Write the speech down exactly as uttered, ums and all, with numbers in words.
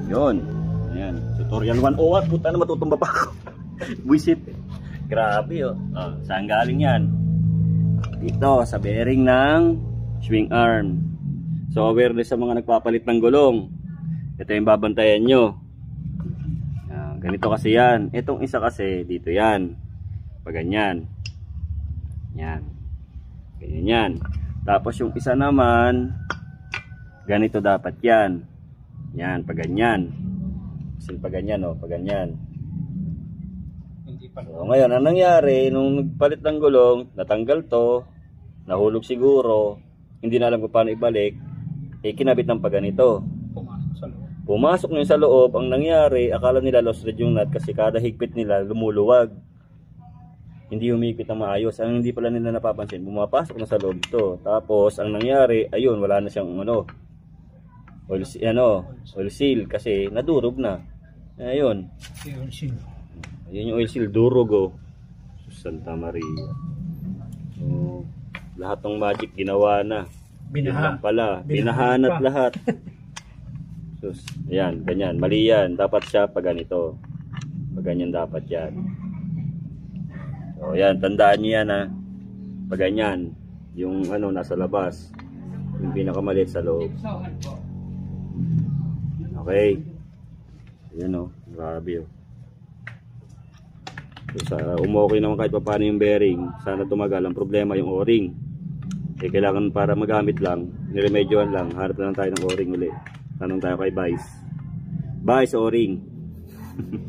Yun. Ayan. Tutorial one oh one. Puta na matutumba pa ako. Buisit. Grabe oh. Oh. Saan galing yan? Dito sa bearing ng swing arm. So awareness sa mga nagpapalit ng gulong. Ito yung babantayan nyo. Ayan. Ganito kasi yan. Itong isa kasi dito yan. Pag ganyan. Yan. Ganyan yan. Tapos yung isa naman ganito dapat yan. Yan, pag ganyan. Kasi pag ganyan o, pag ganyan. So ngayon, ang nangyari, nung nagpalit ng gulong, natanggal to, nahulog siguro, hindi na alam kung paano ibalik, eh kinabit ng pag ganito. Pumasok sa loob. Pumasok na yung sa loob, ang nangyari, akala nila lost thread yung nut kasi kada higpit nila lumuluwag. Hindi humigpit na maayos. Ang hindi pala nila napapansin, bumapasok na sa loob to. Tapos, ang nangyari, ayun, wala na siyang ano, oil, ano, oil seal kasi nadurog na. Ayun. Oil seal. Ayun yung oil seal, durog oh. Santa Maria. So, lahat ng magic ginawa na. Binaha. Pala, Binaha binahanat pa. lahat. Sus, ayan, ganyan. Mali yan. Dapat siya pag ganito. Pag ganyan dapat yan. So, ayan, tandaan niyo yan ha. Pag ganyan, yung ano nasa labas, yung pinakamaliit sa loob. Okay. Ayan o, grabe o. So, sa umokay naman kahit pa paano yung bearing, sana tumagal. Ang problema yung o-ring. Eh, kailangan para magamit lang, niremedyoan lang, harap na lang tayo ng o-ring ulit. Tanong tayo kay Vice. Vice o-ring?